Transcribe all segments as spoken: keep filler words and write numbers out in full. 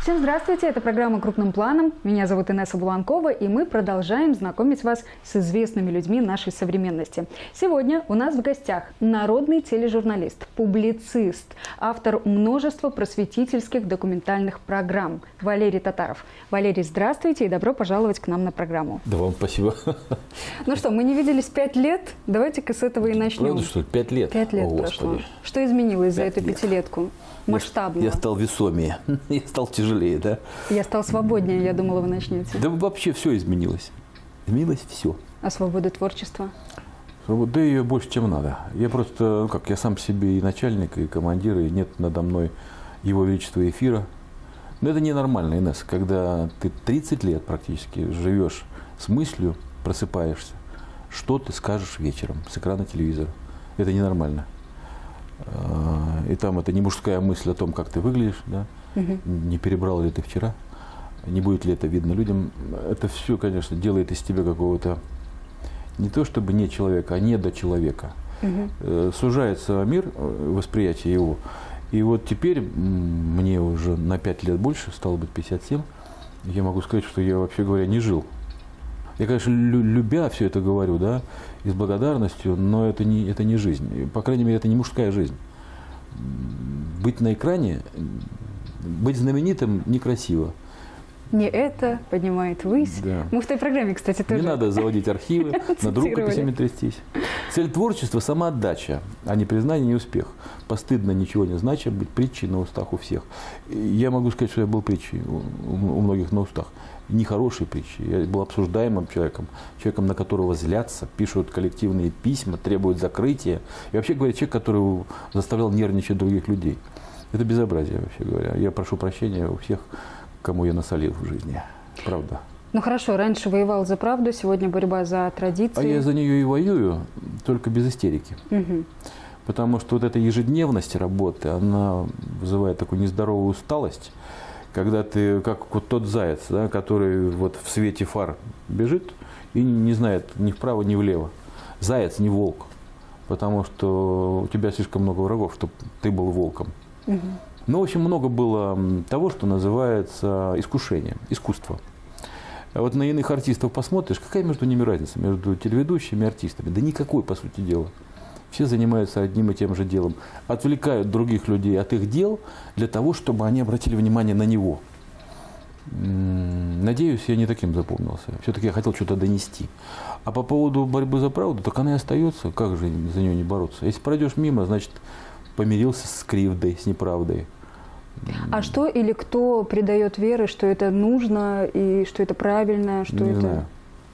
Всем здравствуйте, это программа «Крупным планом». Меня зовут Инесса Буланкова, и мы продолжаем знакомить вас с известными людьми нашей современности. Сегодня у нас в гостях народный тележурналист, публицист, автор множества просветительских документальных программ Валерий Татаров. Валерий, здравствуйте и добро пожаловать к нам на программу. Да вам спасибо. Ну что, мы не виделись пять лет, давайте-ка с этого и начнем. Правда, что ли? Пять лет? Пять лет О, прошло. Господи. Что изменилось за Пять эту лет. пятилетку? Масштабно. Я стал весомее, я стал тяжелее, да? Я стал свободнее, я думала, вы начнете. Да вообще все изменилось. Изменилось все. А свобода творчества? Да ее больше, чем надо. Я просто, ну как, я сам себе и начальник, и командир, и нет надо мной Его Величества эфира. Но это ненормально, Инесса, когда ты тридцать лет практически живешь с мыслью, просыпаешься, что ты скажешь вечером с экрана телевизора. Это ненормально. И там это не мужская мысль о том, как ты выглядишь, да? Угу. Не перебрал ли ты вчера, не будет ли это видно людям. Это все, конечно, делает из тебя какого-то не то чтобы не человека, а недочеловека. Угу. Сужается мир, восприятие его. И вот теперь мне уже на пять лет больше, стало быть пятьдесят семь, я могу сказать, что я, вообще говоря, не жил. Я, конечно, любя все это говорю, да, и с благодарностью, но это не, это не жизнь. По крайней мере, это не мужская жизнь. Быть на экране, быть знаменитым некрасиво. Не это поднимает ввысь. Да. Мы в той программе, кстати, тоже. Не надо заводить архивы, над рукописями трястись. Цель творчества – самоотдача, а не признание, не успех. Постыдно ничего не значит быть притчей на устах у всех. Я могу сказать, что я был притчей у многих на устах. Нехорошей притчей. Я был обсуждаемым человеком, человеком, на которого злятся, пишут коллективные письма, требуют закрытия. И вообще говоря, человек, который заставлял нервничать других людей. Это безобразие, вообще говоря. Я прошу прощения у всех, кому я насолил в жизни. Правда. Ну хорошо, раньше воевал за правду, сегодня борьба за традиции. А я за нее и воюю, только без истерики. Угу. Потому что вот эта ежедневность работы, она вызывает такую нездоровую усталость, когда ты, как вот тот заяц, да, который вот в свете фар бежит и не знает ни вправо, ни влево. Заяц не волк, потому что у тебя слишком много врагов, чтобы ты был волком. Угу. Ну, в общем, много было того, что называется искушение, искусство. Вот на иных артистов посмотришь, какая между ними разница, между телеведущими и артистами? Да никакой, по сути дела. Все занимаются одним и тем же делом. Отвлекают других людей от их дел для того, чтобы они обратили внимание на него. Надеюсь, я не таким запомнился. Все-таки я хотел что-то донести. А по поводу борьбы за правду, так она и остается. Как же за нее не бороться? Если пройдешь мимо, значит, помирился с кривдой, с неправдой. А что или кто придает веры, что это нужно и что это правильно? Что не это... знаю.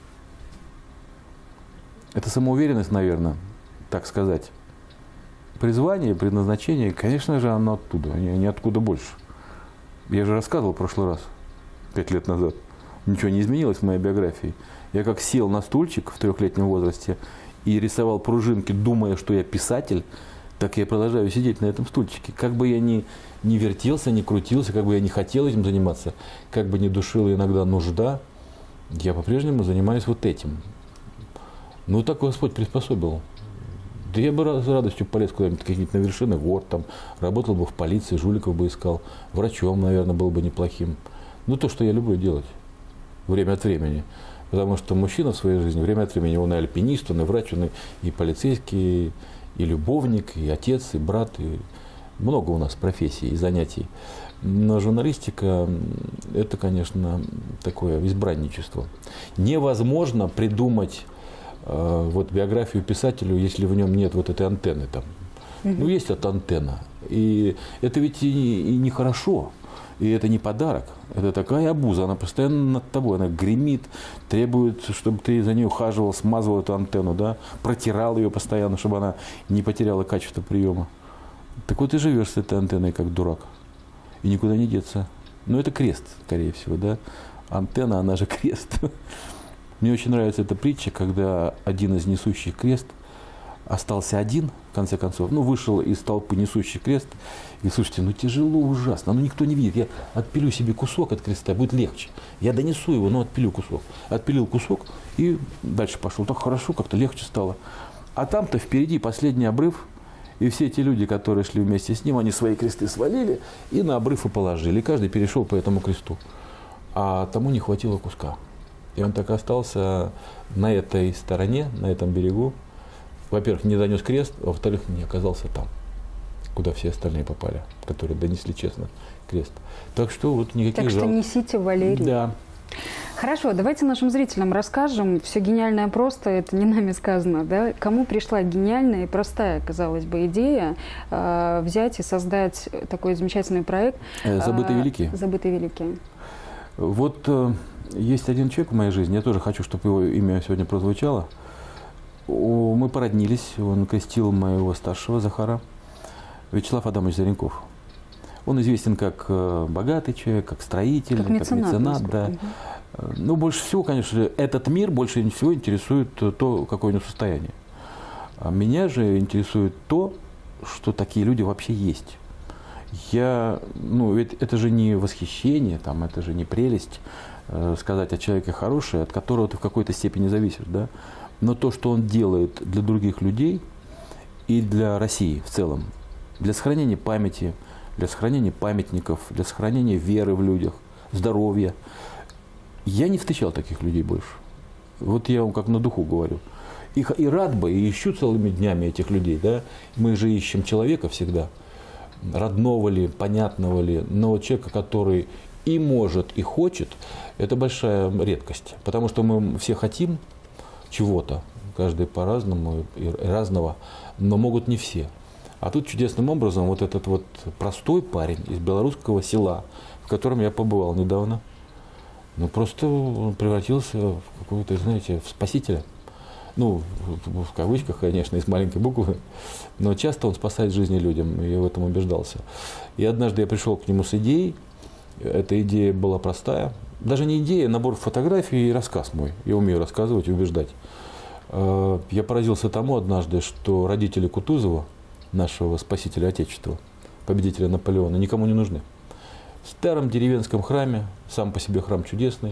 Это самоуверенность, наверное, так сказать. Призвание, предназначение, конечно же, оно оттуда, не, не откуда больше. Я же рассказывал в прошлый раз, пять лет назад. Ничего не изменилось в моей биографии. Я как сел на стульчик в трехлетнем возрасте и рисовал пружинки, думая, что я писатель, так я продолжаю сидеть на этом стульчике. Как бы я ни, ни вертелся, ни крутился, как бы я не хотел этим заниматься, как бы ни душила иногда нужда, я по-прежнему занимаюсь вот этим. Ну, так Господь приспособил. Да я бы с радостью полез куда-нибудь, какие-нибудь на вершины гор, там, работал бы в полиции, жуликов бы искал, врачом, наверное, был бы неплохим. Ну, то, что я люблю делать время от времени. Потому что мужчина в своей жизни время от времени, он и альпинист, он и врач, он и, и полицейский, и любовник, и отец, и брат, и много у нас профессий и занятий. Но журналистика – это, конечно, такое избранничество. Невозможно придумать э, вот, биографию писателю, если в нем нет вот этой антенны там. Mm-hmm. Ну, есть эта антенна. И это ведь и, и нехорошо. И это не подарок. Это такая обуза. Она постоянно над тобой. Она гремит, требует, чтобы ты за ней ухаживал, смазывал эту антенну, да, протирал ее постоянно, чтобы она не потеряла качество приема. Так вот, ты живешь с этой антенной как дурак. И никуда не деться. Но это крест, скорее всего, да. Антенна, она же крест. Мне очень нравится эта притча, когда один из несущих крест остался один, в конце концов, ну, вышел из толпы несущий крест, и, слушайте, ну, тяжело ужасно, ну, никто не видит, я отпилю себе кусок от креста, будет легче, я донесу его, но отпилю кусок, отпилил кусок и дальше пошел, так хорошо, как-то легче стало, а там-то впереди последний обрыв, И все эти люди, которые шли вместе с ним, они свои кресты свалили и на обрыв и положили. И каждый перешел по этому кресту. А тому не хватило куска. И он так остался на этой стороне, на этом берегу. Во-первых, не донес крест, а во-вторых, не оказался там, куда все остальные попали, которые донесли честно крест. Так что вот никаких Так что жалоб. несите, Валерий. Да. Хорошо, давайте нашим зрителям расскажем. Все гениальное просто, это не нами сказано, да? Кому пришла гениальная и простая, казалось бы, идея э, взять и создать такой замечательный проект? Э, «Забытые великие». «Забытые великие». Вот э, есть один человек в моей жизни, я тоже хочу, чтобы его имя сегодня прозвучало. О, мы породнились, он крестил моего старшего Захара, Вячеслав Адамович Заренков. Он известен как э, богатый человек, как строитель, как меценат. Как меценат да. Угу. Ну, больше всего, конечно, этот мир больше всего интересует то, какое у него состояние. А меня же интересует то, что такие люди вообще есть. Я, ну, ведь это же не восхищение, там, это же не прелесть э, сказать о человеке хороший, от которого ты в какой-то степени зависишь, да. Но то, что он делает для других людей и для России в целом, для сохранения памяти, для сохранения памятников, для сохранения веры в людях, здоровья. Я не встречал таких людей больше. Вот я вам как на духу говорю. Их и рад бы, и ищу целыми днями этих людей, да. Мы же ищем человека всегда, родного ли, понятного ли, но человека, который и может, и хочет, это большая редкость. Потому что мы все хотим чего-то, каждый по-разному и разного, но могут не все. А тут чудесным образом вот этот вот простой парень из белорусского села, в котором я побывал недавно, ну просто он превратился в какого-то, знаете, в спасителя. Ну, в кавычках, конечно, из маленькой буквы, но часто он спасает жизни людям, и я в этом убеждался. И однажды я пришел к нему с идеей, эта идея была простая, даже не идея, а набор фотографий и рассказ мой. Я умею рассказывать и убеждать. Я поразился тому однажды, что родители Кутузова, нашего спасителя Отечества, победителя Наполеона, никому не нужны. В старом деревенском храме, сам по себе храм чудесный,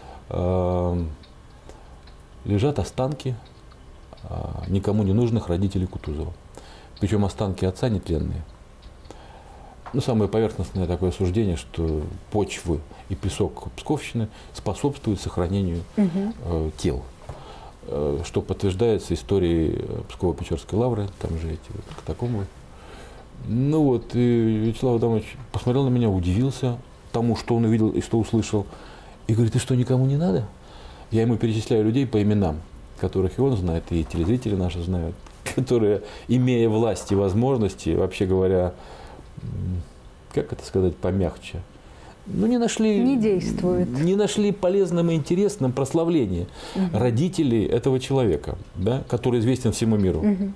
лежат останки никому не нужных родителей Кутузова. Причем останки отца нетленные. Ну, самое поверхностное такое суждение, что почвы и песок Псковщины способствуют сохранению угу. э, тел. Э, что подтверждается историей Псково-Печорской лавры, там же эти вот катакомбы. Ну вот, и Вячеслав Адамович посмотрел на меня, удивился тому, что он увидел и что услышал. И говорит: ты что, никому не надо? Я ему перечисляю людей по именам, которых и он знает, и телезрители наши знают, которые, имея власть и возможности, вообще говоря, как это сказать помягче, ну не нашли, не действует, не нашли полезным и интересным прославление угу. родителей этого человека, да, который известен всему миру. Угу.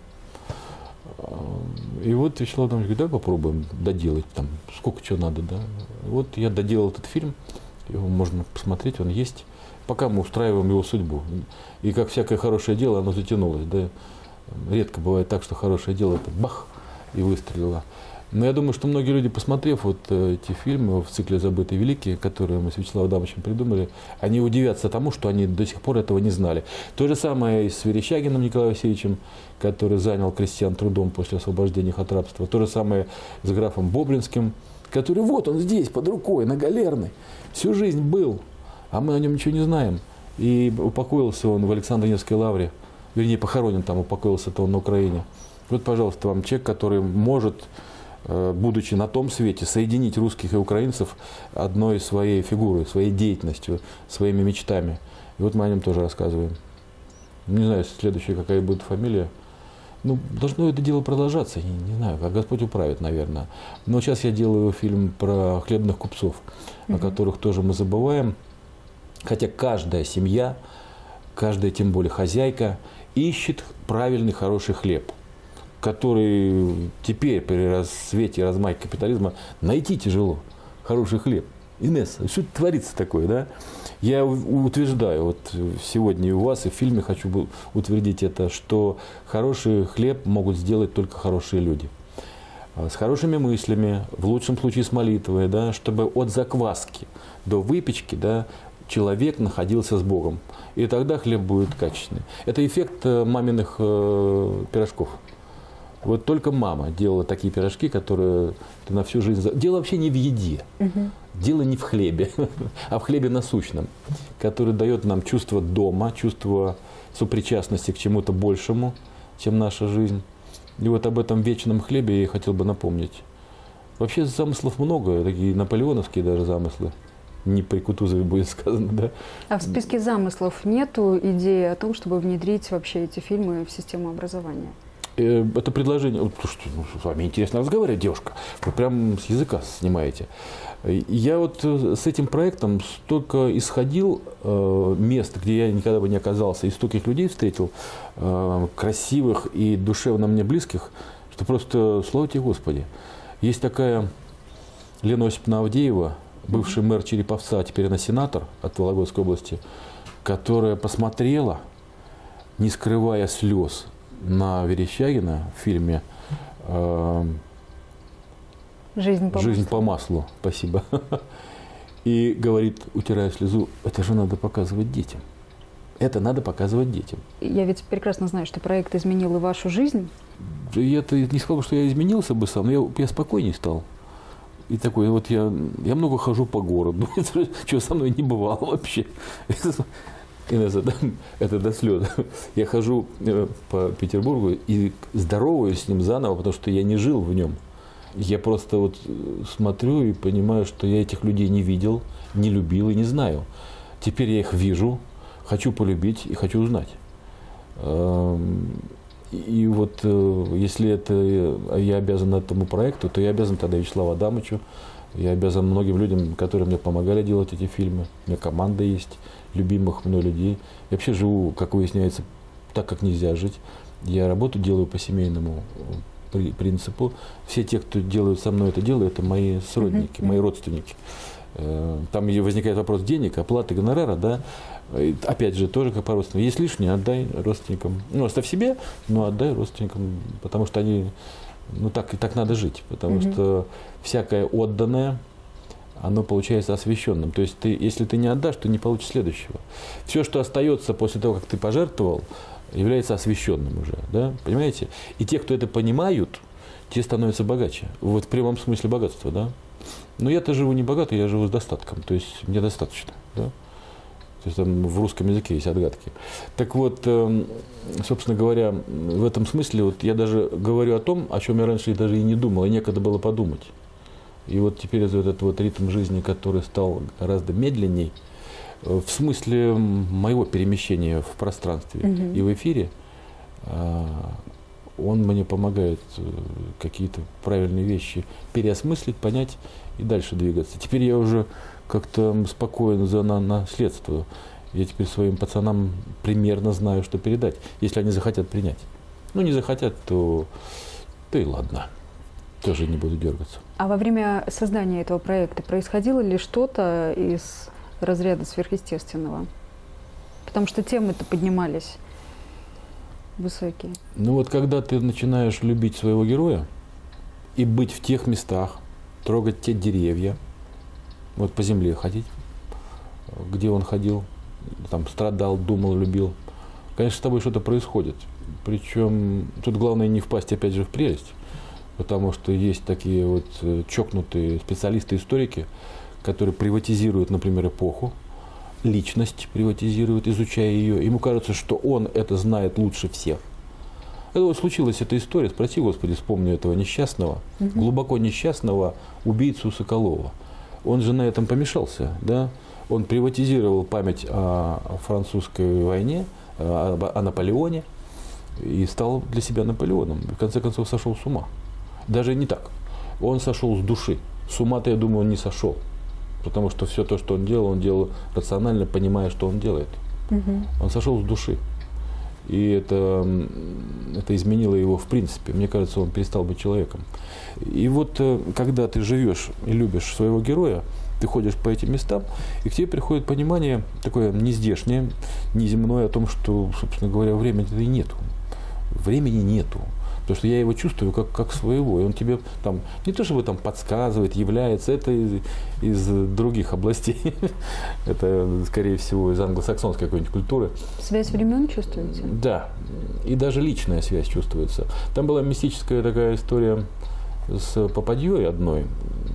И вот Вячеслав Адамович говорит: да, попробуем доделать там, сколько чего надо, да. Вот я доделал этот фильм, его можно посмотреть, он есть. Пока мы устраиваем его судьбу. И как всякое хорошее дело, оно затянулось. Да? Редко бывает так, что хорошее дело это бах и выстрелило. Но я думаю, что многие люди, посмотрев вот эти фильмы в цикле «Забытые великие», которые мы с Вячеславом Адамовичем придумали, они удивятся тому, что они до сих пор этого не знали. То же самое и с Верещагиным Николаем Васильевичем, который занял крестьян трудом после освобождения их от рабства. То же самое с графом Боблинским, который вот он здесь, под рукой, на Галерной, всю жизнь был. А мы о нем ничего не знаем. И упокоился он в Александро-Невской лавре. Вернее, похоронен там, упокоился-то он на Украине. Вот, пожалуйста, вам человек, который может, будучи на том свете, соединить русских и украинцев одной своей фигурой, своей деятельностью, своими мечтами. И вот мы о нем тоже рассказываем. Не знаю, следующая какая будет фамилия. Ну, должно это дело продолжаться, не, не знаю, как Господь управит, наверное. Но сейчас я делаю фильм про хлебных купцов, mm-hmm. о которых тоже мы забываем. Хотя каждая семья, каждая, тем более хозяйка, ищет правильный, хороший хлеб, который теперь при расцвете и размахе капитализма найти тяжело. Хороший хлеб. Инесса, что творится такое, да? Я утверждаю, вот сегодня и у вас, и в фильме хочу утвердить это, что хороший хлеб могут сделать только хорошие люди. С хорошими мыслями, в лучшем случае с молитвой, да, чтобы от закваски до выпечки, да, человек находился с Богом. И тогда хлеб будет качественный. Это эффект маминых э, пирожков. Вот только мама делала такие пирожки, которые ты на всю жизнь... Дело вообще не в еде. Угу. Дело не в хлебе, а в хлебе насущном, который дает нам чувство дома, чувство сопричастности к чему-то большему, чем наша жизнь. И вот об этом вечном хлебе я хотел бы напомнить. Вообще замыслов много, такие наполеоновские даже замыслы. Не при Кутузове будет сказано, да. А в списке замыслов нету идеи о том, чтобы внедрить вообще эти фильмы в систему образования? Это предложение... Вот, слушайте, ну, с вами интересно разговаривать, девушка. Вы прям с языка снимаете. Я вот с этим проектом столько исходил э, мест, где я никогда бы не оказался, и стольких людей встретил, э, красивых и душевно мне близких, что просто, слава тебе Господи. Есть такая Лена Осиповна Авдеева, бывший мэр Череповца, а теперь она сенатор от Вологодской области, которая посмотрела, не скрывая слез, на Верещагина в фильме э, «Жизнь по «Жизнь маслу». по маслу». Спасибо. И говорит, утирая слезу, это же надо показывать детям. Это надо показывать детям. Я ведь прекрасно знаю, что проект изменил и вашу жизнь. Я-то не сказал, что я изменился бы сам, но я, я спокойнее стал. И такой, вот я, я много хожу по городу, чего со мной не бывало вообще. Инесса, это до слез. Я хожу по Петербургу и здороваюсь с ним заново, потому что я не жил в нем. Я просто вот смотрю и понимаю, что я этих людей не видел, не любил и не знаю. Теперь я их вижу, хочу полюбить и хочу узнать. И вот если это я обязан этому проекту, то я обязан тогда Вячеславу Адамычу, я обязан многим людям, которые мне помогали делать эти фильмы. У меня команда есть, любимых мной людей. Я вообще живу, как выясняется, так, как нельзя жить. Я работу делаю по семейному принципу. Все те, кто делают со мной это дело, это мои сродники, mm-hmm. мои родственники. Там возникает вопрос денег, оплаты гонорара, да. Опять же, тоже как по-родственному. Есть лишнее, отдай родственникам. Ну, оставь себе, но отдай родственникам, потому что они... Ну, так и так надо жить, потому mm-hmm. что всякое отданное, оно получается освященным. То есть, ты, если ты не отдашь, ты не получишь следующего. Все, что остается после того, как ты пожертвовал, является освященным уже. Да? Понимаете? И те, кто это понимают, те становятся богаче. Вот в прямом смысле богатства. Да? Но я-то живу не богато, я живу с достатком. То есть, мне достаточно. Да? То есть там в русском языке есть отгадки. Так вот, собственно говоря, в этом смысле вот я даже говорю о том, о чем я раньше даже и не думал, и некогда было подумать. И вот теперь этот вот ритм жизни, который стал гораздо медленней, в смысле моего перемещения в пространстве mm-hmm. и в эфире, он мне помогает какие-то правильные вещи переосмыслить, понять и дальше двигаться. Теперь я уже как-то спокоен за на наследство. Я теперь своим пацанам примерно знаю, что передать, если они захотят принять. Ну, не захотят, то, то и ладно. Тоже не буду дергаться. А во время создания этого проекта происходило ли что-то из разряда сверхъестественного? Потому что темы-то поднимались высокие. Ну вот когда ты начинаешь любить своего героя и быть в тех местах, трогать те деревья, вот по земле ходить, где он ходил, там страдал, думал, любил. Конечно, с тобой что-то происходит. Причем тут главное не впасть опять же в прелесть, потому что есть такие вот чокнутые специалисты-историки, которые приватизируют, например, эпоху, личность приватизируют, изучая ее. Ему кажется, что он это знает лучше всех. Это вот случилась эта история, спроси, Господи, вспомни этого несчастного, угу. глубоко несчастного убийцу Соколова. Он же на этом помешался, да? Он приватизировал память о, о французской войне, о, о Наполеоне, и стал для себя Наполеоном. В конце концов, сошел с ума. Даже не так. Он сошел с души. С ума-то, я думаю, он не сошел. Потому что все то, что он делал, он делал рационально, понимая, что он делает. Угу. Он сошел с души. И это, это изменило его в принципе. Мне кажется, он перестал быть человеком. И вот когда ты живешь и любишь своего героя, ты ходишь по этим местам, и к тебе приходит понимание такое нездешнее, неземное о том, что, собственно говоря, времени-то и нету. Времени нету. Потому что я его чувствую как, как своего. И он тебе там не то чтобы там подсказывает, является, это из, из других областей. Это, скорее всего, из англосаксонской какой-нибудь культуры. Связь времен чувствуете? Да. И даже личная связь чувствуется. Там была мистическая такая история с попадьей одной,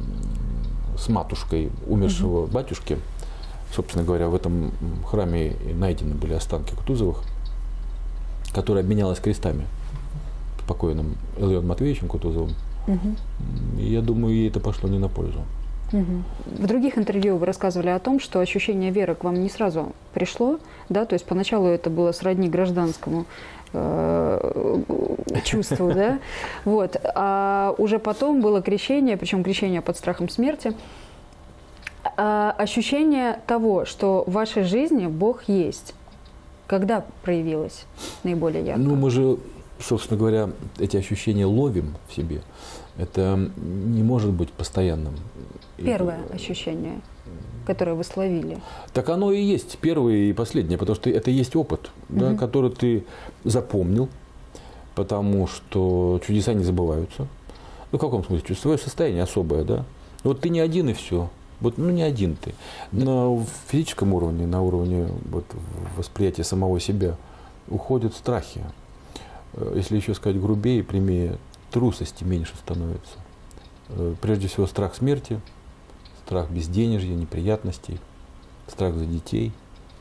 с матушкой умершего угу. батюшки. Собственно говоря, в этом храме найдены были останки Кутузовых, которая обменялась крестами с покойным Ильей Матвеевичем Кутузовым. Угу. И я думаю, ей это пошло не на пользу. Угу. В других интервью вы рассказывали о том, что ощущение веры к вам не сразу пришло, да, то есть поначалу это было сродни гражданскому э, чувству, да, вот, а уже потом было крещение, причем крещение под страхом смерти. А ощущение того, что в вашей жизни Бог есть, когда проявилось наиболее ярко? Ну, мы же, собственно говоря, эти ощущения ловим в себе. Это не может быть постоянным. Первое ощущение, которое вы словили. Так оно и есть первое и последнее, потому что это есть опыт, угу. да, который ты запомнил, потому что чудеса не забываются. Ну, в каком смысле? Чувствовое состояние особое, да? Вот ты не один и все. Вот, ну, не один ты. На физическом уровне, на уровне вот, восприятия самого себя уходят страхи. Если еще сказать грубее и прямее, трусости меньше становится. Прежде всего страх смерти, страх безденежья, неприятностей, страх за детей.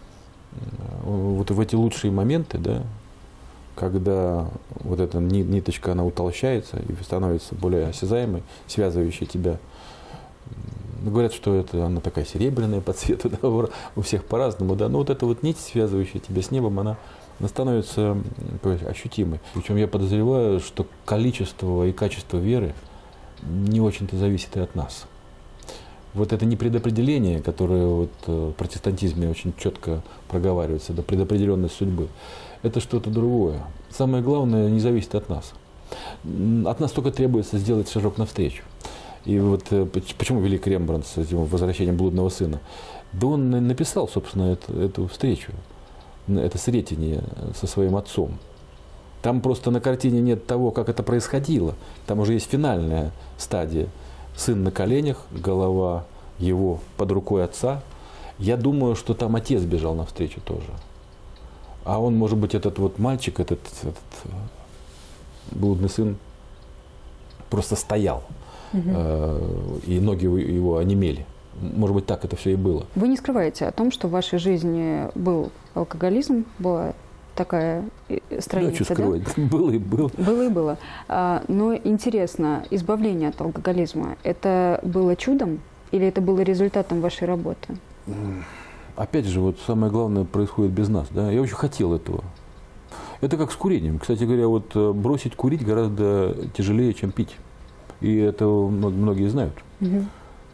Вот в эти лучшие моменты, да, когда вот эта ниточка, она утолщается и становится более осязаемой, связывающей тебя. Говорят, что это она такая серебряная по цвету, да, у всех по-разному, да, но вот эта вот нить, связывающая тебя с небом, она, она становится ощутимой. Причем я подозреваю, что количество и качество веры не очень-то зависит и от нас. Вот это не предопределение, которое вот в протестантизме очень четко проговаривается, да, предопределенность судьбы, это что-то другое. Самое главное, не зависит от нас. От нас только требуется сделать шажок навстречу. И вот почему великий Рембрандт с этим возвращением блудного сына? Да он написал, собственно, эту, эту встречу, это сретение со своим отцом. Там просто на картине нет того, как это происходило. Там уже есть финальная стадия. Сын на коленях, голова его под рукой отца. Я думаю, что там отец бежал навстречу тоже. А он, может быть, этот вот мальчик, этот, этот блудный сын, просто стоял. Угу. И ноги его онемели. Может быть, так это все и было. Вы не скрываете о том, что в вашей жизни был алкоголизм, была такая страница, да? Что скрывать? Да? Было и было. Было и было. А, но интересно, избавление от алкоголизма, это было чудом или это было результатом вашей работы? Опять же, вот самое главное происходит без нас. Да? Я очень хотел этого. Это как с курением. Кстати говоря, вот бросить курить гораздо тяжелее, чем пить. И это многие знают. Угу.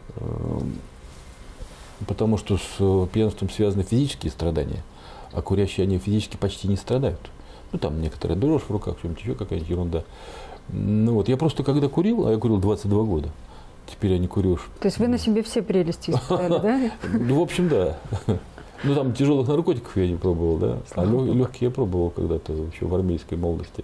Потому что с пьянством связаны физические страдания, а курящие они физически почти не страдают. Ну, там некоторая дрожь в руках, что-нибудь еще, какая-нибудь ерунда. Ну, вот. Я просто когда курил, а я курил двадцать два года, теперь я не курю. То есть вы на себе все прелести испытали, да? Ну, в общем, да. Ну, там тяжелых наркотиков я не пробовал, да. А легкие я пробовал когда-то еще в армейской молодости.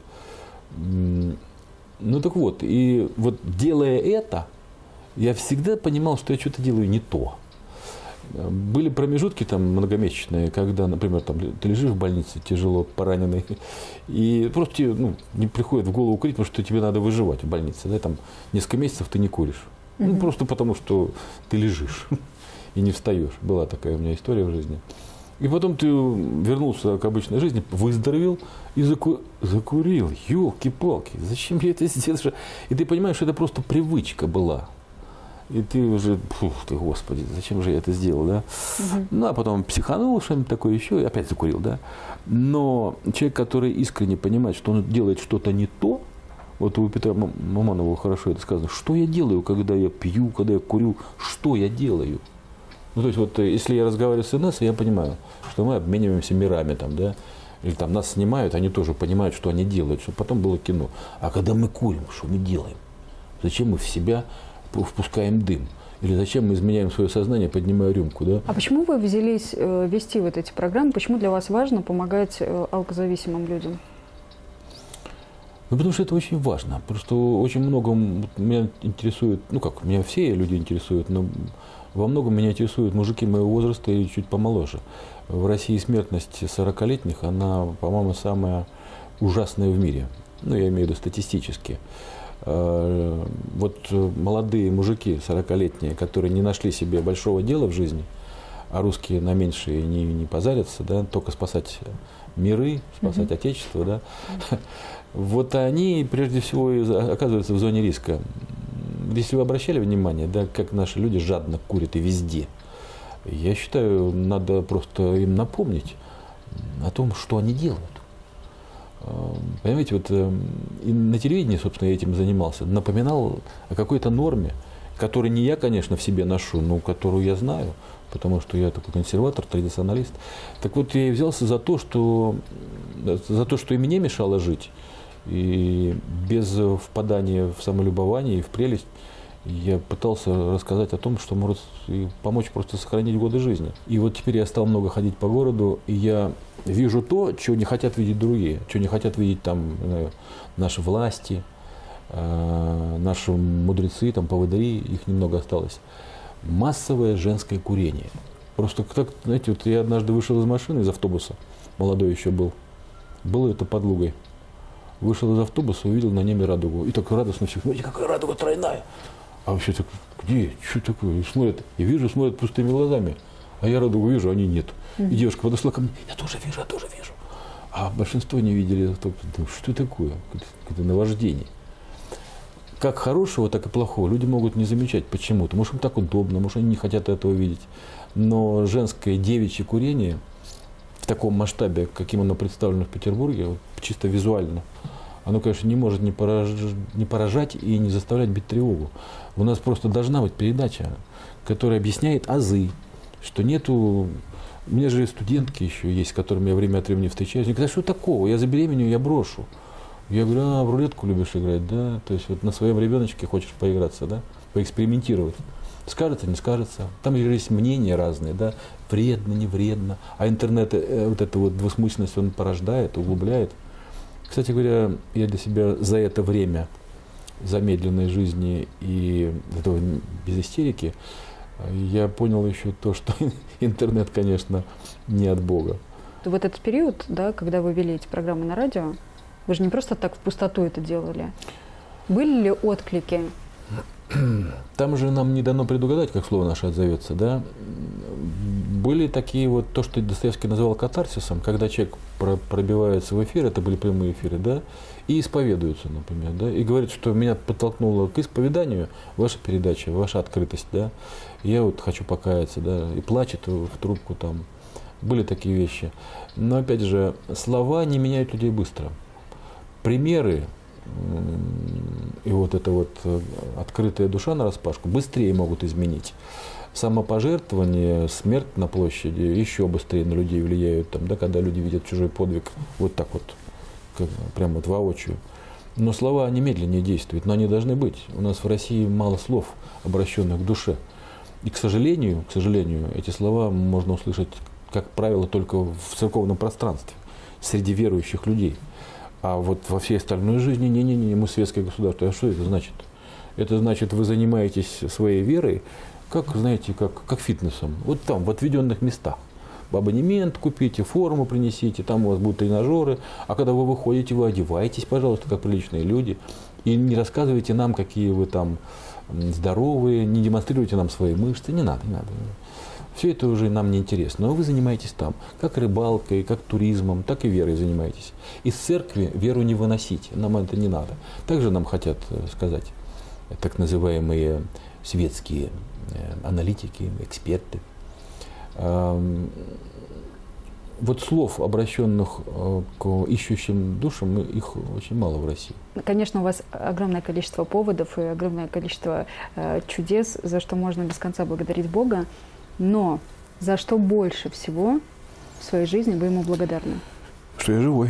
Ну так вот, и вот делая это, я всегда понимал, что я что-то делаю не то. Были промежутки там многомесячные, когда, например, там, ты лежишь в больнице тяжело пораненный, и просто тебе, ну, не приходит в голову курить, потому что тебе надо выживать в больнице. Да, там несколько месяцев ты не куришь. Mm-hmm. Ну, просто потому, что ты лежишь и не встаешь. Была такая у меня история в жизни. И потом ты вернулся к обычной жизни, выздоровел и заку... закурил. Ёлки-палки, зачем я это сделал? И ты понимаешь, что это просто привычка была. И ты уже, фух ты, Господи, зачем же я это сделал, да? Угу. Ну, а потом психанул, что-нибудь такое еще, и опять закурил, да? Но человек, который искренне понимает, что он делает что-то не то, вот у Петра Мамонова хорошо это сказано, что я делаю, когда я пью, когда я курю, что я делаю? Ну, то есть, вот, если я разговариваю с Инессой, я понимаю, что мы обмениваемся мирами, там, да, или там нас снимают, они тоже понимают, что они делают, чтобы потом было кино. А когда мы курим, что мы делаем? Зачем мы в себя впускаем дым? Или зачем мы изменяем свое сознание, поднимая рюмку, да? А почему вы взялись э, вести вот эти программы? Почему для вас важно помогать э, алкозависимым людям? Ну, потому что это очень важно. Просто очень много меня интересует, ну как, меня все люди интересуют, но во многом меня интересуют мужики моего возраста и чуть помоложе. В России смертность сорокалетних, она, по-моему, самая ужасная в мире. Ну, я имею в виду статистически. Вот молодые мужики сорокалетние, которые не нашли себе большого дела в жизни, а русские на меньшие не, не позарятся, да, только спасать миры, спасать mm-hmm. отечество, да, mm-hmm. вот они прежде всего оказываются в зоне риска. Если вы обращали внимание, да, как наши люди жадно курят и везде, я считаю, надо просто им напомнить о том, что они делают. Понимаете, вот и на телевидении, собственно, я этим занимался, напоминал о какой-то норме, которую не я, конечно, в себе ношу, но которую я знаю, потому что я такой консерватор, традиционалист. Так вот, я и взялся за то, что, за то, что и мне мешало жить, и без впадания в самолюбование и в прелесть, я пытался рассказать о том, что может и помочь просто сохранить годы жизни. И вот теперь я стал много ходить по городу, и я вижу то, чего не хотят видеть другие, чего не хотят видеть там, знаю, наши власти, э, наши мудрецы, там, поводыри, их немного осталось. Массовое женское курение. Просто, так, знаете, вот я однажды вышел из машины, из автобуса, молодой еще был, было это под Лугой. Вышел из автобуса, увидел на небе радугу. И так радостно все, смотрите, какая радуга тройная. А вообще так, где, что такое? И смотрят, и вижу, смотрят пустыми глазами. А я радугу вижу, они нет. Mm-hmm. И девушка подошла ко мне, я тоже вижу, я тоже вижу. А большинство не видели. Что такое? Какое-то наваждение. Как хорошего, так и плохого люди могут не замечать почему-то. Может, им так удобно, может, они не хотят этого видеть. Но женское девичье курение в таком масштабе, каким оно представлено в Петербурге, вот, чисто визуально, оно, конечно, не может не поражать, не поражать и не заставлять бить тревогу. У нас просто должна быть передача, которая объясняет азы, что нету... У меня же студентки еще есть, с которыми я время от времени встречаюсь. Они говорят, что такого? Я забеременею, я брошу. Я говорю, а в рулетку любишь играть, да? То есть вот на своем ребеночке хочешь поиграться, да? Поэкспериментировать. Скажется, не скажется. Там же есть мнения разные, да? Вредно, не вредно. А интернет, вот эту вот двусмысленность он порождает, углубляет. Кстати говоря, я для себя за это время замедленной жизни и этого без истерики, я понял еще то, что интернет, конечно, не от Бога. В этот период, да, когда вы вели эти программы на радио, вы же не просто так в пустоту это делали. Были ли отклики? Там же нам не дано предугадать, как слово наше отзовется, да. Были такие вот, то, что Достоевский называл катарсисом, когда человек пробивается в эфир, это были прямые эфиры, да, и исповедуется, например, да, и говорит, что меня подтолкнуло к исповеданию ваша передача, ваша открытость, да, я вот хочу покаяться, да, и плачет в трубку там. Были такие вещи. Но, опять же, слова не меняют людей быстро. Примеры и вот эта вот открытая душа нараспашку быстрее могут изменить. Самопожертвование, смерть на площади еще быстрее на людей влияют, там, да, когда люди видят чужой подвиг вот так вот, как, прямо вот воочию. Но слова немедленнее действуют, но они должны быть. У нас в России мало слов, обращенных к душе. И, к сожалению, к сожалению, эти слова можно услышать, как правило, только в церковном пространстве, среди верующих людей. А вот во всей остальной жизни, не-не-не, мы светское государство. А что это значит? Это значит, вы занимаетесь своей верой, как, знаете, как, как фитнесом. Вот там, в отведенных местах. В абонемент купите, форму принесите, там у вас будут тренажеры. А когда вы выходите, вы одеваетесь, пожалуйста, как приличные люди. И не рассказывайте нам, какие вы там здоровые, не демонстрируйте нам свои мышцы. Не надо, не надо. Все это уже нам не интересно. Но вы занимаетесь там, как рыбалкой, как туризмом, так и верой занимаетесь. Из церкви веру не выносите, нам это не надо. Также нам хотят сказать так называемые светские аналитики, эксперты. Вот слов, обращенных к ищущим душам, их очень мало в России. Конечно, у вас огромное количество поводов и огромное количество чудес, за что можно без конца благодарить Бога. Но за что больше всего в своей жизни вы ему благодарны? Что я живой.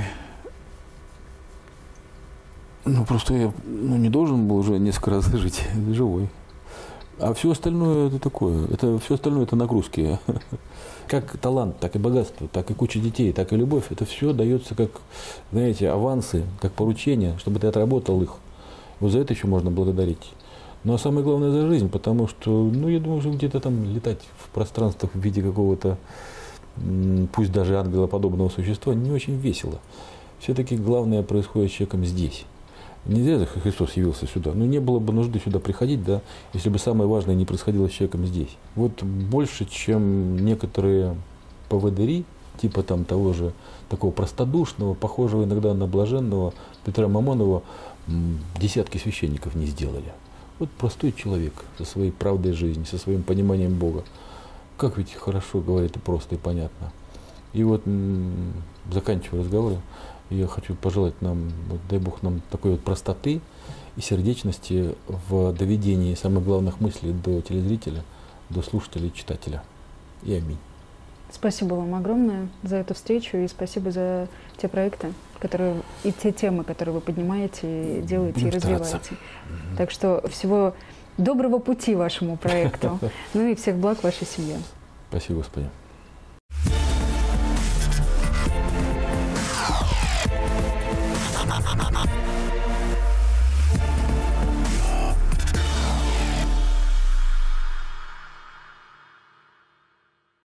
Ну, просто я ну, не должен был уже несколько раз жить. Живой. А все остальное это такое, это все остальное это нагрузки. Как талант, так и богатство, так и куча детей, так и любовь, это все дается как, знаете, авансы, как поручения, чтобы ты отработал их. Вот за это еще можно благодарить. Ну а самое главное за жизнь, потому что, ну я думаю, что где-то там летать в пространствах в виде какого-то, пусть даже ангелоподобного существа, не очень весело. Все-таки главное происходит с человеком здесь. Нельзя же Христос явился сюда. Ну, не было бы нужды сюда приходить, да, если бы самое важное не происходило с человеком здесь. Вот больше, чем некоторые поводыри, типа там того же такого простодушного, похожего иногда на блаженного Петра Мамонова, десятки священников не сделали. Вот простой человек со своей правдой жизни, со своим пониманием Бога. Как ведь хорошо говорит и просто, и понятно. И вот, заканчивая разговор, я хочу пожелать нам, вот, дай Бог нам такой вот простоты и сердечности в доведении самых главных мыслей до телезрителя, до слушателя и читателя. И аминь. Спасибо вам огромное за эту встречу и спасибо за те проекты, которые, и те темы, которые вы поднимаете, делаете Будем и развиваете. Стараться. Так что всего доброго пути вашему проекту. Ну и всех благ вашей семье. Спасибо, Господи. Thank you.